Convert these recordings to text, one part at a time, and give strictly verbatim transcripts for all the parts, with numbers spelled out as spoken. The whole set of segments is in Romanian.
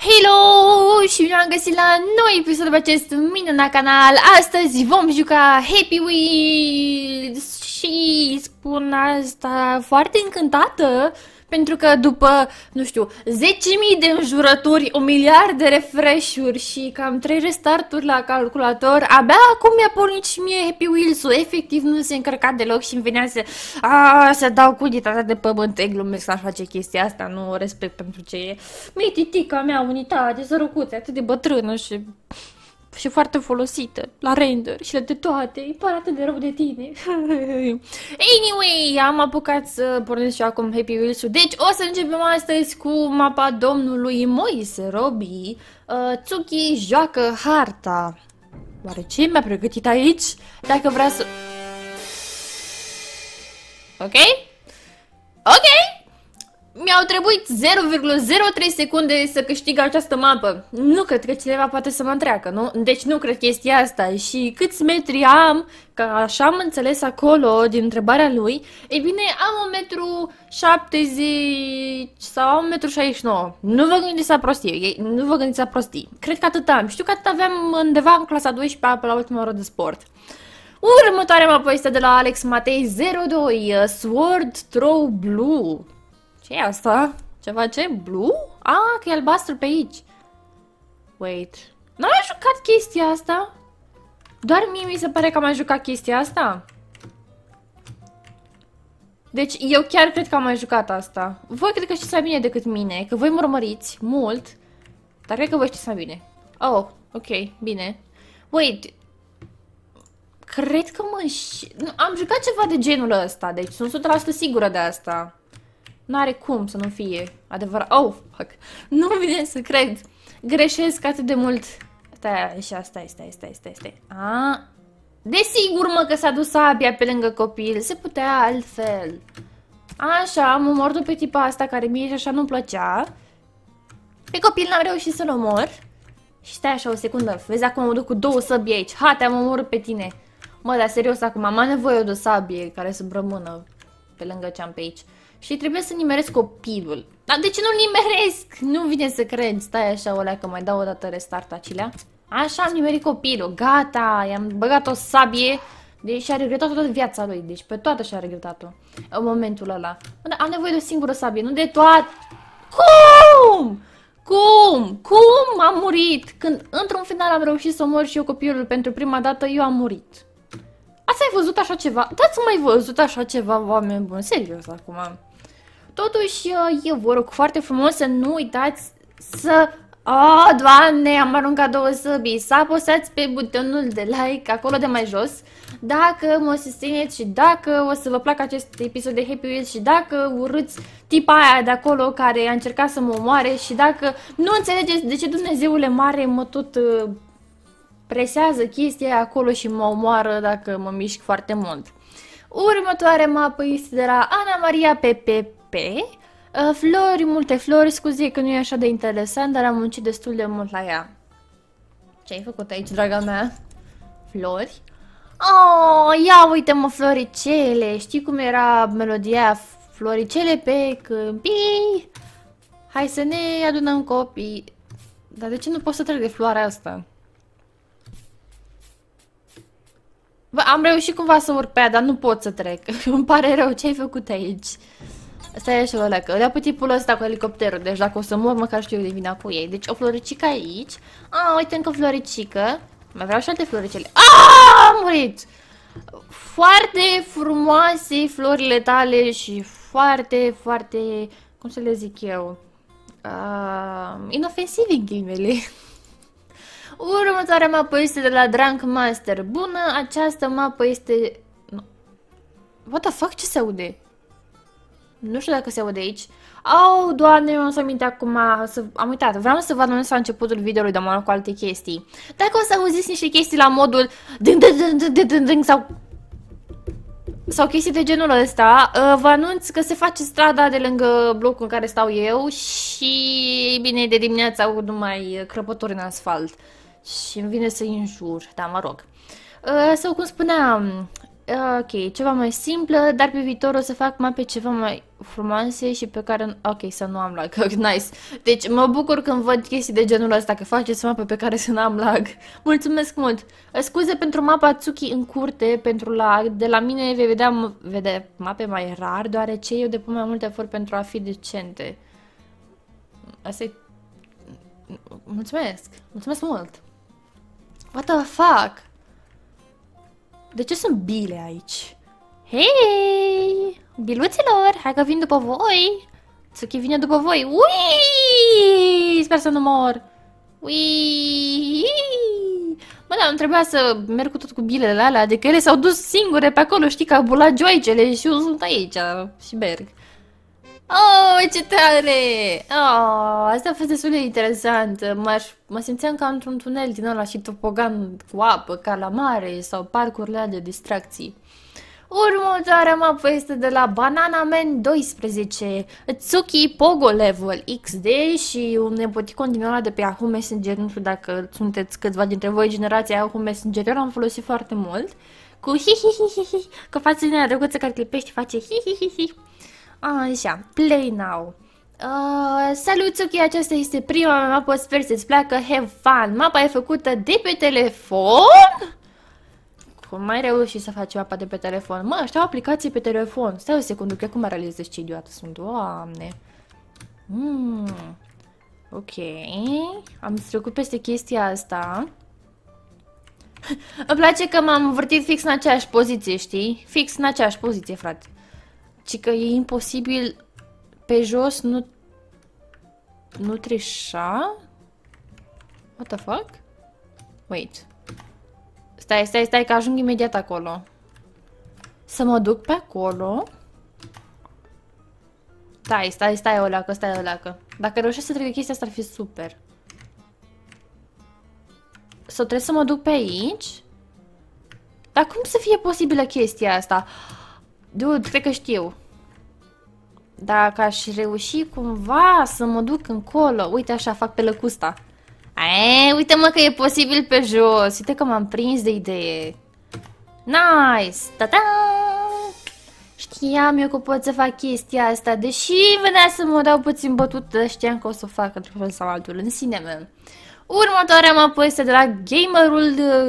Hello! Și bine am găsit la nou episod pe acest minunat canal. Astăzi vom juca Happy Wheels și spun asta foarte încântată pentru că după, nu știu, zece mii de înjurături, un miliard de refresh-uri și cam trei restarturi la calculator, abia acum mi-a pornit și mie Happy Wheels-ul. Efectiv nu se încărca deloc și îmi venea să, a, să dau cu ghitara de pământ. E, glumesc, aș face chestia asta, nu o respect pentru ce e. Mititica mea, unitate, sărăcuțe, atât de bătrână și... și foarte folosită la render și la de toate, îi pare atât de rău de tine. Anyway, am apucat să pornesc și acum Happy Wheels-ul. Deci o să începem astăzi cu mapa domnului Moise Robbie. uh, Tsuki joacă harta. Oare ce mi-a pregătit aici? Dacă vrea să... Ok? Ok? Mi-au trebuit zero virgulă zero trei secunde să câștig această mapă. Nu cred că cineva poate să mă întreacă, nu? Deci nu cred chestia asta. Și câți metri am, că așa am înțeles acolo din întrebarea lui. Ei bine, am un metru șaptezeci sau un metru șaizeci și nouă. Nu vă gândiți la prostii, nu vă gândiți la prostii. Cred că atât am. Știu că atât aveam undeva în clasa douăsprezecea pe la ultima oră de sport. Următoarea mapă este de la Alex Matei zero doi, Sword Throw Blue. Ce e asta? Ceva ce? Blue? Ah, că e albastru pe aici. Wait. N-am mai jucat chestia asta? Doar mie mi se pare că am mai jucat chestia asta? Deci eu chiar cred că am mai jucat asta. Voi cred că știți mai bine decât mine, că voi mă urmăriți mult, dar cred că voi știți mai bine. Oh, ok, bine. Wait. Cred că mă... Am jucat ceva de genul ăsta, deci sunt o sută la sută sigură de asta. N-are cum să nu fie adevărat. Oh, fuck. Nu vine să cred. Greșesc atât de mult. Stai, așa, stai, stai, stai, stai, stai. A, desigur, mă, că s-a dus sabia pe lângă copil. Se putea altfel. Așa, am omorât pe tipa asta care mie și așa nu-mi plăcea. Pe copil n-am reușit să-l omor. Și stai așa o secundă. Vezi, acum mă duc cu două săbii aici. Ha, te-am omorât pe tine. Mă, dar serios, acum am nevoie de o sabie care să rămână pe lângă ce am pe aici. Și trebuie să nimeresc copilul. Dar de ce nu nimeresc? Nu vine să cred. Stai așa, olea, că mai dau o dată restart acilea. Așa am nimerit copilul. Gata, i-am băgat o sabie. Deci a regretat toată viața lui. Deci pe toată și-a regretat-o în momentul ăla. Dar am nevoie de o singură sabie, nu de toate. Cum? Cum? Cum am murit? Când într-un final am reușit să omor și eu copilul pentru prima dată, eu am murit. Ați mai văzut așa ceva? Ați mai văzut așa ceva, oameni buni? Serios acum. Totuși, eu vă rog foarte frumos să nu uitați să... Oh, Doamne, am aruncat două săbii. Să apăsați pe butonul de like acolo de mai jos dacă mă susțineți și dacă o să vă placă acest episod de Happy Wheels și dacă urâți tipa aia de acolo care a încercat să mă omoare și dacă nu înțelegeți de ce Dumnezeule mare mă tot... Uh, presează chestia aia acolo și mă omoară dacă mă mișc foarte mult. Următoarea mapă este de la Ana Maria P P P. Flori, multe flori, scuze că nu e așa de interesant, dar am muncit destul de mult la ea. Ce ai făcut aici, draga mea? Flori? Oh, ia uite-mă, floricele. Știi cum era melodia? Floricele pe câmpii. Hai să ne adunăm copii. Dar de ce nu pot să trec de floarea asta? Bă, am reușit cumva să urc pe ea, dar nu pot să trec. Îmi pare rău, ce ai făcut aici? Stai așa, ăla, că le-a pe tipul ăsta cu elicopterul, deci dacă o să mor, măcar știu eu de vina cu ei. Deci o floricică aici. Ah, uite încă floricică. Mai vreau și alte floricele. Ah, am murit! Foarte frumoase florile tale și foarte, foarte, cum să le zic eu, uh, inofensive în ghilimele. Următoarea mapă este de la Drunk Master. Bună, această mapă este... What the fuck? Ce se aude? Nu știu dacă se aude aici. Au, oh, Doamne, eu nu să minte acum să... Am uitat, vreau să vă anunț la începutul videoului, dar m-am cu alte chestii. Dacă o să auziți niște chestii la modul sau sau chestii de genul ăsta, vă anunț că se face strada de lângă blocul în care stau eu și, bine, de dimineața aud numai crăpături în asfalt. Și îmi vine să-i înjur, da, mă rog. Sau cum spuneam, Ok, ceva mai simplă, dar pe viitor o să fac mape ceva mai frumoase și pe care... Ok, să nu am lag. Nice. Deci mă bucur când văd chestii de genul ăsta, că faceți mape pe care să nu am lag. Mulțumesc mult. Scuze pentru mapa Tsuki în curte, pentru lag. De la mine vei vedea vede mape mai rar, deoarece eu depun mai mult efort pentru a fi decente. Asta e... Mulțumesc. Mulțumesc mult. What the fuck? De ce sunt bile aici? Hei! Biluților! Hai că vin după voi! Tsuki vine după voi! Uii! Sper să nu mor! Uii! Bă, dar nu trebuia să merg cu tot cu bilele alea, adică ele s-au dus singure pe acolo, știi, ca bula joicele și eu sunt aici și merg. Oh, ce tare! Oh, asta a fost destul de interesant. Mă simțeam ca într-un tunel din ăla și topogan cu apă, ca la mare sau parcurile de distracții. Următoarea mapă este de la Banana Man doisprezece, Tsuki Pogo Level X D și un emoticon din ăla de pe Yahoo Messenger. Nu știu dacă sunteți câțiva dintre voi generația Yahoo Messenger, eu l-am folosit foarte mult. Cu hi-hi-hi-hi-hi, cu fața din aia drăguță care clipește, face hi-hi-hi-hi. Așa, play now. Uh, salut, Tsuki, aceasta este prima mea mapă, sper să-ți placă, have fun. Mapa e făcută de pe telefon? Cum mai reușit să faci mapa de pe telefon? Mă, ăștia au aplicații pe telefon. Stai o secundă, că acum realizez ce idiotă sunt, doamne. Mm. Ok, am trecut peste chestia asta. Îmi place că m-am învârtit fix în aceeași poziție, știi? Fix în aceeași poziție, frate. Ci că e imposibil pe jos, nu... Nu trișa? What the fuck? Wait. Stai, stai, stai, că ajung imediat acolo. Să mă duc pe acolo. Stai, stai, stai o leacă, stai o leacă. Dacă reușesc să trec de chestia asta ar fi super. Sau trebuie să mă duc pe aici? Dar cum să fie posibilă chestia asta? Dude, cred că știu. Dacă aș reuși cumva să mă duc încolo. Uite așa, fac pe lăcusta. Eee, uite mă că e posibil pe jos. Uite că m-am prins de idee. Nice! Ta-ta! Știam eu că pot să fac chestia asta. Deși venea să mă dau puțin bătută, știam că o să o fac într-un fel sau altul în sine meu. Următoarea mapă este de la Gamerul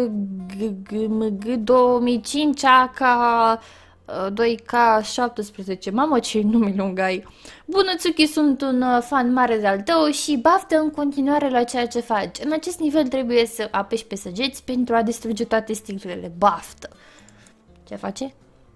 două mii cinci ca doi K șaptesprezece. Mamă, ce nume lung ai! Bună, Tsuki, sunt un fan mare de-al tău și baftă în continuare la ceea ce faci. În acest nivel trebuie să apeși pe săgeți pentru a distruge toate sticlele. Baftă! Ce face?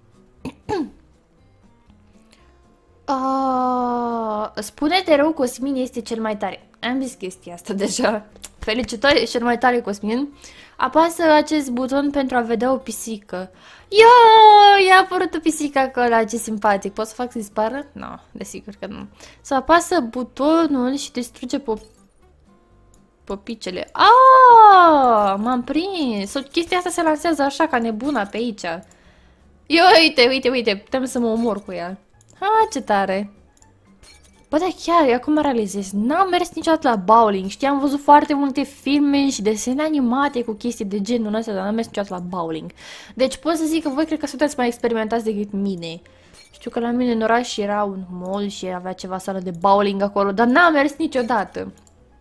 uh, Spune-te rău, Cosmin este cel mai tare. Am zis chestia asta deja. Felicitări, cel mai tare, Cosmin. Apasă acest buton pentru a vedea o pisică. Yo, i-a apărut o pisică acolo, ce simpatic. Pot să fac să dispară? Nu, no, desigur că nu. Să apasă butonul și distruge pop... popicele. Ah, m-am prins. Chestia asta se lansează așa ca nebuna pe aici. Yo, uite, uite, uite, putem să mă omor cu ea. Ah, ce tare. Bă, dar chiar, acum realizez, n-am mers niciodată la bowling, știi, am văzut foarte multe filme și desene animate cu chestii de genul ăsta, dar n-am mers niciodată la bowling. Deci pot să zic că voi cred că sunteți mai experimentați decât mine. Știu că la mine în oraș era un mall și avea ceva sală de bowling acolo, dar n-am mers niciodată.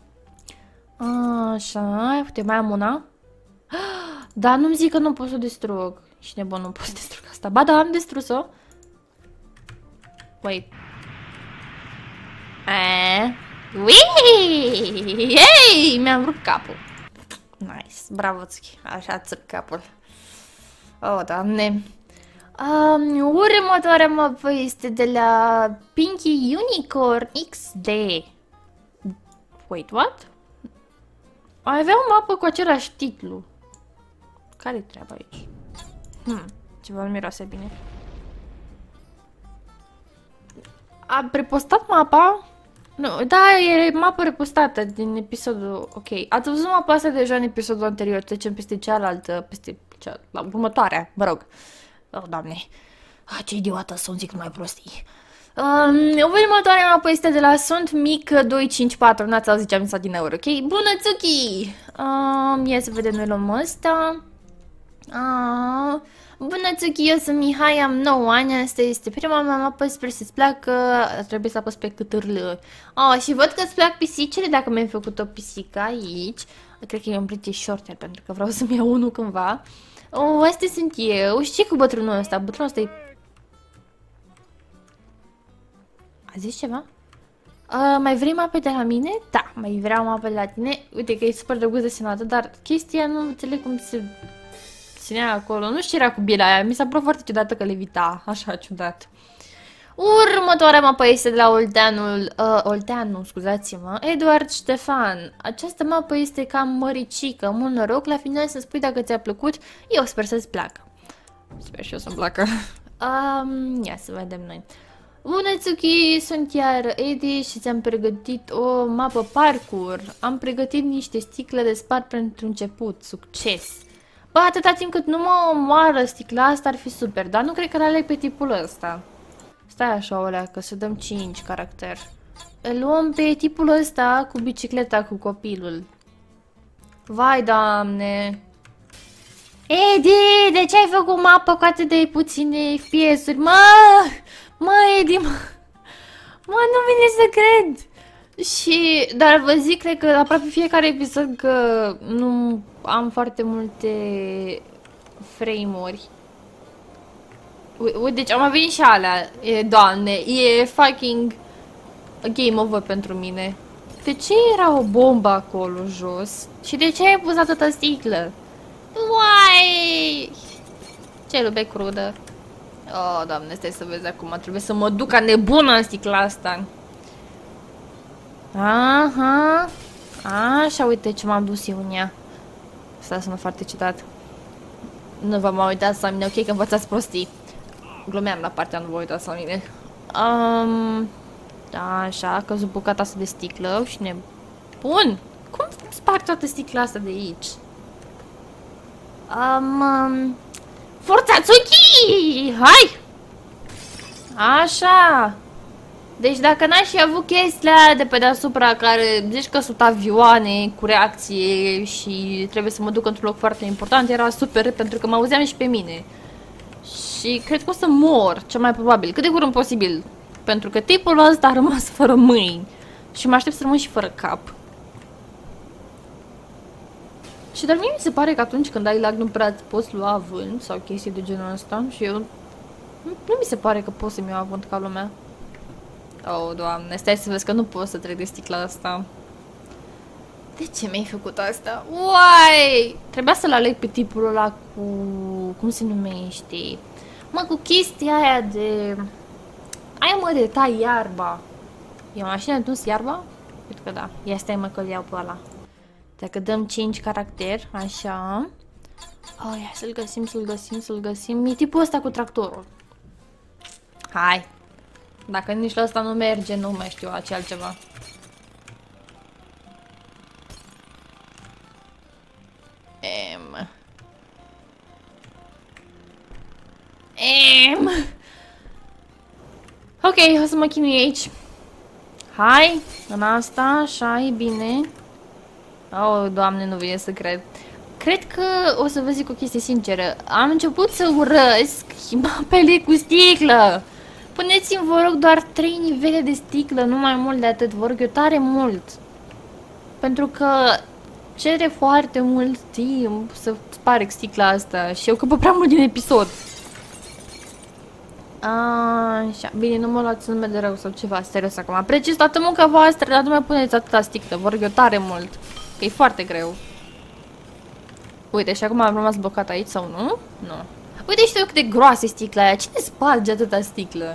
Așa, uite, mai am una. Dar nu-mi zic că nu pot să o distrug. Și nebun, nu pot să distrug asta. Ba da, am distrus-o. Wait. Eee, uii, yay, mi-am rupt capul. Nice, bravo, Tsuki, așa țâr capul. Oh, doamne. Um, următoarea mapă este de la Pinky Unicorn X D. Wait, what? Avea o mapă cu același titlu. Care-i treaba aici? Hmm, ceva nu miroase bine. A prepostat mapa? Nu, da, e mapă repostată din episodul... Ok, ați văzut mapa asta deja în episodul anterior, trecem peste cealaltă, peste cea... la următoarea, mă rog. Oh, doamne. Ah, ce idiotă sunt, zic numai prostii. Um, următoarea mapă este de la Sunt Mic doi cinci patru, n-ați auzit ce am zis din euro, ok? Bună, Tsuki! Um, ia să vedem, noi luăm ăsta. Ah, bună, Tsuki, eu sunt Mihai, am nouă ani, asta este prima mea mapă, sper să-ți placă, trebuie să apăs pe câtârlă. Ah, și văd că îți plac pisicile, dacă mi-ai făcut o pisică aici. Cred că e un British Shorthair, pentru că vreau să-mi iau unul cândva. Oh, astea sunt eu, și ce cu bătrânul ăsta? Bătrânul ăsta e... A zis ceva? Uh, mai vrei mape de la mine? Da, mai vreau mape de la tine. Uite că e super drăguț desenată, dar chestia nu înțeleg cum se ținea acolo. Nu știu ce era cu biela aia, mi s-a părut foarte ciudată că levita, așa ciudat. Următoarea mapă este de la Olteanul, uh, Olteanu, scuzați-mă, Eduard Ștefan. Această mapă este cam măricică, mult noroc, la final să spui dacă ți-a plăcut, eu sper să-ți placă. Sper și eu să-mi placă. um, ia să vedem noi. Bună, Tsuki, sunt iar Edi și ți-am pregătit o mapă parkour. Am pregătit niște sticle de spart pentru început. Succes! Bă, atâta timp cât nu mă omoară sticla asta ar fi super, dar nu cred că l-aleg pe tipul ăsta. Stai așa, olea, că să dăm cinci caracter. Îl luăm pe tipul ăsta cu bicicleta cu copilul. Vai, Doamne! Edi, de ce ai făcut mapă cu atât de puține F P S-uri? Mă! Mă, Edi, mă, mă, nu vine să cred. Și, dar vă zic, cred că aproape fiecare episod că nu am foarte multe frame-uri. Uite, deci am venit și alea, e, Doamne, e fucking game over pentru mine. De ce era o bombă acolo jos? Și de ce ai pus atâta sticlă? Uai! Ce lupe crudă. Oh, Doamne, stai să vezi acum, trebuie să mă duc ca nebună în sticla asta. Aha. Așa, uite ce m-am dus eu în ea. Asta sună foarte ciudat. Nu vă mai uitați la mine, ok, că învățați prostii. Glumeam la partea, nu vă uitați la mine. Um, așa, a căzut bucata asta de sticlă și ne... Bun! Cum sparg toată sticla asta de aici? Um, um, Forța, Tsuki! Hai! Așa! Deci dacă n-aș fi avut chestia de pe deasupra care zici că sunt avioane cu reacție și trebuie să mă duc într-un loc foarte important, era super pentru că mă auzeam și pe mine. Și cred că o să mor, cel mai probabil, cât de curând posibil. Pentru că tipul ăsta a rămas fără mâini și mă aștept să rămân și fără cap. Și dar mie mi se pare că atunci când ai lag nu prea poți lua avânt sau chestii de genul ăsta și eu... Nu mi se pare că pot să-mi iau avânt ca lumea. Oh, Doamne, stai să vezi că nu pot să trec de sticla asta. De ce mi-ai făcut asta? Uai! Trebuia să-l aleg pe tipul ăla cu... Cum se numește? Mă, cu chestia aia de... Aia, mă, de tai iarba. E o mașină de dus iarba? Cred că da. Ia stai, mă, că-l iau pe ăla. Dacă dăm cinci caracteri, așa. Oh, ia să-l găsim, să-l găsim, să-l găsim. E tipul ăsta cu tractorul. Hai. Dacă nici la ăsta nu merge, nu mai știu ce altceva. M. M. Ok, o să mă chinui aici. Hai, în asta, așa, e bine. Oh, Doamne, nu vine să cred. Cred că o să vă zic o chestie sinceră. Am început să urăsc mapele cu sticlă. Puneți-mi, vă rog, doar trei nivele de sticlă, nu mai mult de atât. Vă rog eu tare mult. Pentru că cere foarte mult timp să sparg sticla asta și eu căpă prea mult din episod. Așa, bine, nu mă luați nume de rău sau ceva, serios acum. Apreciez toată munca voastră, dar nu mai puneți atâta sticlă, vă rog eu tare mult. Că e foarte greu. Uite, și acum am rămas blocat aici sau nu? Nu. Uite, știu cât de groasă e sticla aia. Cine sparge atâta sticlă?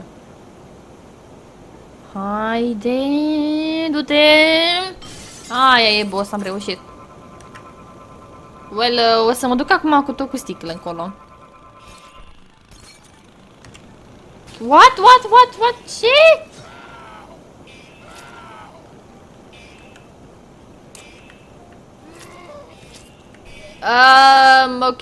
Haide, du-te! Aia e, boss, am reușit. Well, uh, o să mă duc acum cu tot cu sticlă încolo. What? What? What? What? Ce? Um, ok.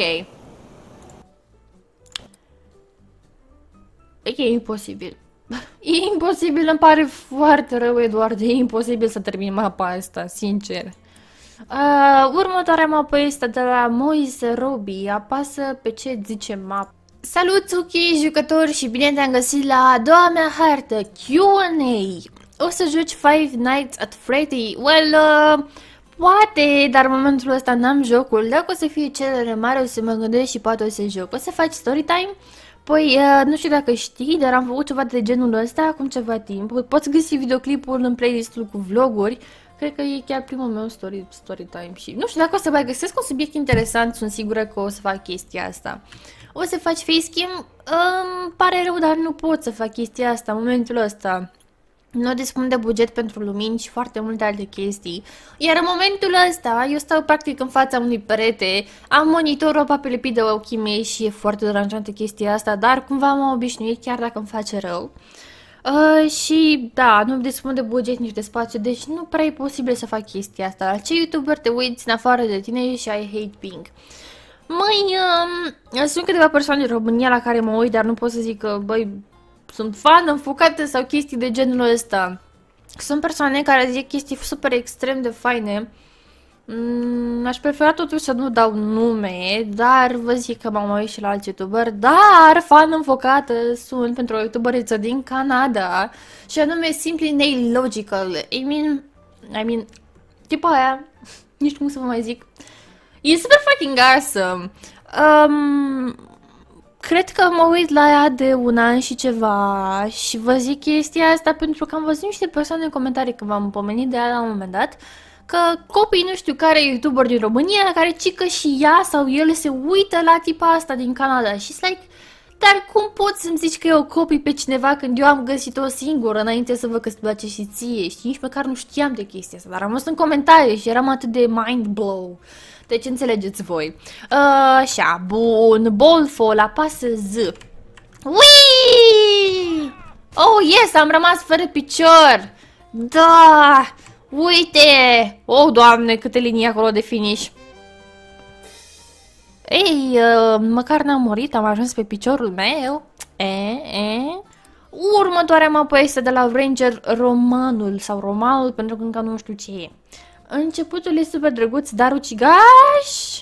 E imposibil. E imposibil, îmi pare foarte rău, Eduard. E imposibil să termin mapa asta, sincer. Uh, următoarea mapă este de la Moise Robi. Apasă pe ce zice map. Salut, Suki, jucători, și bine te-am găsit la a doua mea hartă, Q and A. O să joci Five Nights at Freddy? Well, uh, poate, dar în momentul ăsta n-am jocul. Dacă o să fie cerere mare, o să mă gândesc și poate o să joc. O să faci story time? Păi, uh, nu știu dacă știi, dar am făcut ceva de genul ăsta acum ceva timp. Poți găsi videoclipul în playlistul cu vloguri. Cred că e chiar primul meu story, story time și nu știu dacă o să mai găsesc un subiect interesant, sunt sigură că o să fac chestia asta. O să faci facecam? Îmi pare rău, dar nu pot să fac chestia asta în momentul ăsta. Nu dispun de buget pentru lumini și foarte multe alte chestii. Iar în momentul ăsta, eu stau practic în fața unui perete, am monitorul aproape lipit de ochii mei și e foarte deranjantă chestia asta, dar cumva m-am obișnuit, chiar dacă îmi face rău. Uh, și da, nu dispun de buget nici de spațiu, deci nu prea e posibil să fac chestia asta. La ce YouTuber te uiți în afară de tine și I hate pink? Măi, um, sunt câteva persoane din România la care mă uit, dar nu pot să zic că, băi, sunt fan înfocate sau chestii de genul ăsta. Sunt persoane care zic chestii super extrem de faine. Mm, aș prefera totuși să nu dau nume, dar vă zic că m-am uit și la alți youtuberi, dar fan înfocată sunt pentru o youtuberiță din Canada și anume Simply Nail Logical. I mean, I mean, tipa aia, nici cum să vă mai zic. E super fucking awesome. Um, cred că mă uit la ea de un an și ceva și vă zic chestia asta pentru că am văzut niște persoane în comentarii că v-am pomenit de ea la un moment dat, că copii nu știu care youtuber din România, care cică și ea sau el se uită la tipa asta din Canada și like, dar cum poți să-mi zici că eu copii pe cineva când eu am găsit-o singură înainte să văd că îți place și ție, și nici măcar nu știam de chestia asta, dar am văzut în comentarii și eram atât de mind blow. Deci înțelegeți voi. Uh, așa, bun, Ballfall, apasă Z. Uiii! Oh, yes, am rămas fără picior. Da, uite. Oh, Doamne, câte linii acolo de finish. Ei, uh, măcar n-am murit, am ajuns pe piciorul meu. E, e. Următoarea mapă este de la Ranger Romanul sau Romanul, pentru că încă nu știu ce e. Începutul e super drăguț, dar ucigaș?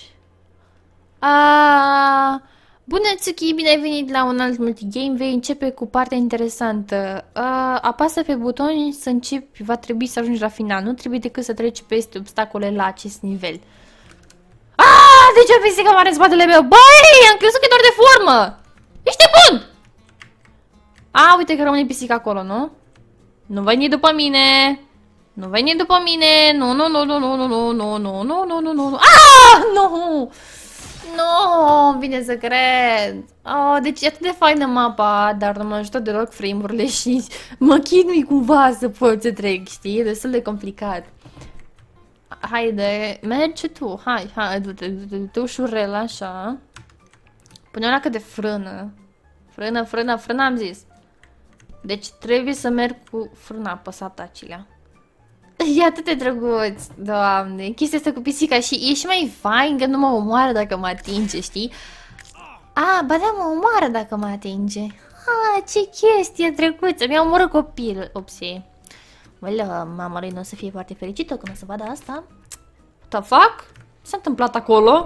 A... Bună, Tsuki, bine ai venit la un alt multigame. Vei începe cu partea interesantă. A, apasă pe buton să începi, va trebui să ajungi la final. Nu trebuie decât să treci peste obstacole la acest nivel. Aaaa, de ce o pisică mare în spatele meu? Băi, am crezut că e doar de formă. Ești bun! A, uite că rămâne pisica acolo, nu? Nu veni după mine. Nu veni după mine. Nu, nu, nu, nu, nu, nu, nu, nu, nu, nu, nu, nu, nu. Ah, nu! Nu, bine să cred. Oh, deci e atât de faină mapa, dar nu mă ajută deloc frame-urile și mă chinui cumva să pot să trec, știi? E destul de complicat. Haide, mergi tu, hai, hai, du-te, du-te, du-te ușurel, așa. Pune-o la cât de frână. Frână, frână, frână am zis. Deci trebuie să merg cu frâna apăsată acilea. E atât de drăguț, Doamne, chestia asta cu pisica și e și mai fain că nu mă omoară dacă mă atinge, știi? A, ba da, mă omoară dacă mă atinge. A, ce chestie drăguță, mi-a omorât copil, opsie. Well, mama lui nu o să fie foarte fericită când o să vadă asta. What the fuck? Ce s-a întâmplat acolo?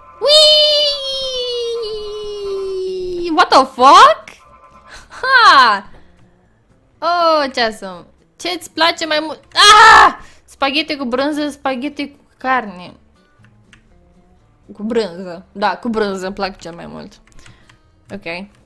Uiii! What the fuck? Ha! Oh, ce asum. Ce-ți place mai mult? Ah! Spaghete cu brânză, spaghete cu carne. Cu brânză. Da, cu brânză îmi plac cel mai mult. Ok.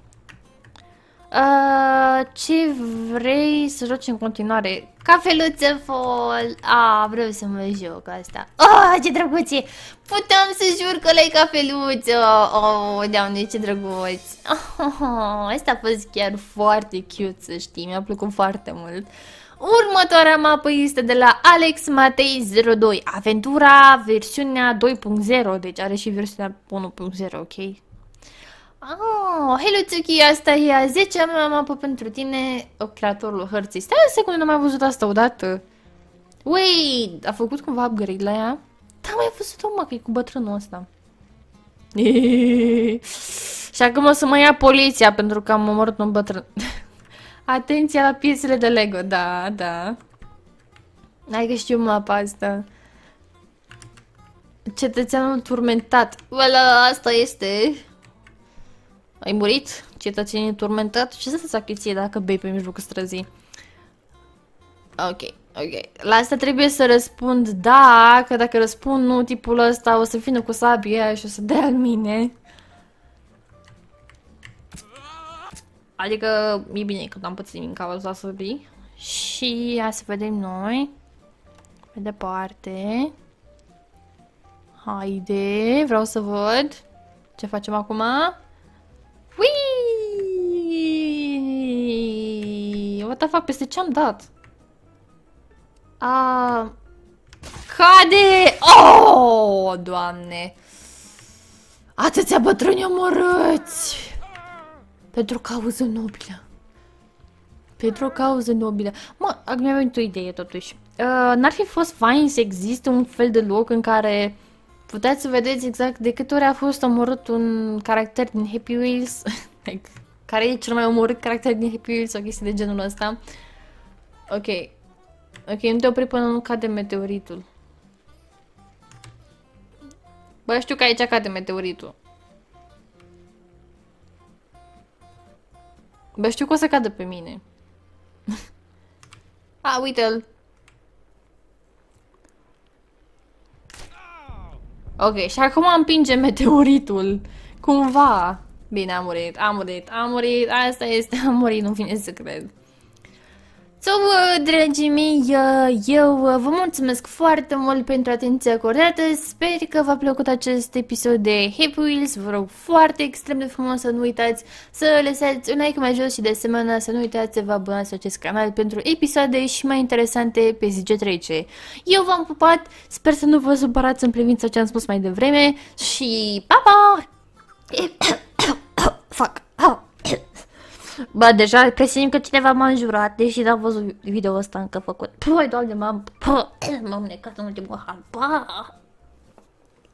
Uh, ce vrei să joci în continuare? Cafeluță Fall. Ah, vreau să mă joc asta. Oh, ce drăguție! Puteam să jur că le-ai cafeluță. Oh, Doamne, ce drăguț. Oh, asta a fost chiar foarte cute, să știi. Mi-a plăcut foarte mult. Următoarea mapă este de la Alex Matei zero doi. Aventura versiunea doi punct zero. Deci are și versiunea unu punct zero, ok? Oh, hello Tsuki, asta e a zecea mea mapă pentru tine, o creatorul hărții. Stai o secundă, nu am mai văzut asta odată. Wait, a făcut cumva upgrade la ea? Da, mai văzut-o, mă, că e cu bătrânul ăsta. Și acum o să mă ia poliția pentru că am omorât un bătrân. Atenția la piesele de Lego, da, da. Hai că știu mapa asta. Cetățeanul turmentat. Voilà, asta este. Ai murit? Cetățenii turmentat? Ce să fac ție dacă bei pe mijlocul străzii? Ok, ok. La asta trebuie să răspund da, că dacă răspund nu, tipul ăsta o să vină cu sabia și o să dea în mine. Adică e bine că n-am pățit din cauza săbii. Și hai să vedem noi. Pe departe. Haide, vreau să văd. Ce facem acum? Uiii! What the fuck, peste ce am dat? A... Cade! Oh, Doamne! Atâția bătrâni omorâți! Pentru o cauză nobilă. Pentru o cauză nobilă. Mă, mi-a venit o idee totuși. Uh, N-ar fi fost fain să existe un fel de loc în care puteți să vedeți exact de câte ori a fost omorât un caracter din Happy Wheels. Like, care e cel mai omorât caracter din Happy Wheels sau chestii de genul ăsta. Ok. Ok, nu te opri până nu cade meteoritul. Bă, știu că aici cade meteoritul. Bă, știu că o să cadă pe mine. A, uite-l. Ok, și acum împinge meteoritul. Cumva. Bine, a murit, a murit, a murit. Asta este, a murit, nu vine să cred. So, dragii mei, eu vă mulțumesc foarte mult pentru atenția acordată. Sper că v-a plăcut acest episod de Happy Wheels. Vă rog foarte extrem de frumos să nu uitați să lăsați un like mai jos și de asemenea să nu uitați să vă abonați la acest canal pentru episoade și mai interesante pe zi ce trece. Eu v-am pupat, sper să nu vă supărați în privința ce am spus mai devreme și pa, pa! Fuck! Bă, deja presimt că cineva m-a înjurat, deși n-am văzut video ăsta încă făcut. Păi, doamne, m-am... M-am necat în ultimul hal.